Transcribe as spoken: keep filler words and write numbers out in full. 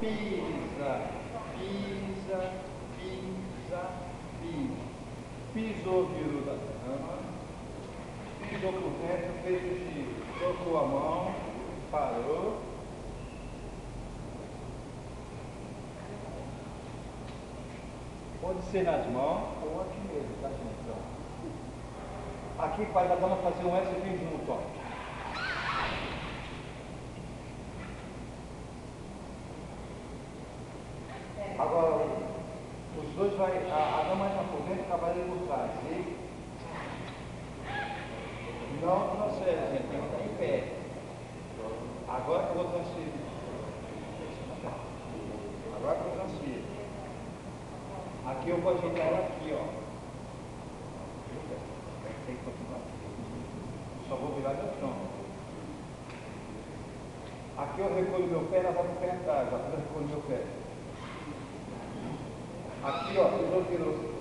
pisa, pisa, pisa, pisa. Pisou, virou da cama, pisou por dentro, fez o giro, tocou a mão, parou. Pode ser nas mãos ou aqui mesmo, tá, gente? Ó. Aqui faz a dama fazer um S bem junto, ó. Agora, os dois vai, a, a dama está por dentro, o cavaleiro por trás. E não transfere, gente, tem que estar em pé. Agora que eu vou transferir. Agora que eu transfiro. Aqui eu vou ajeitar ela aqui, ó. Tem que continuar. Só vou virar de chão. Aqui eu recolho meu pé, ela vai pro pé atrás. Aqui eu recolho meu pé. Aqui, ó, eu virou.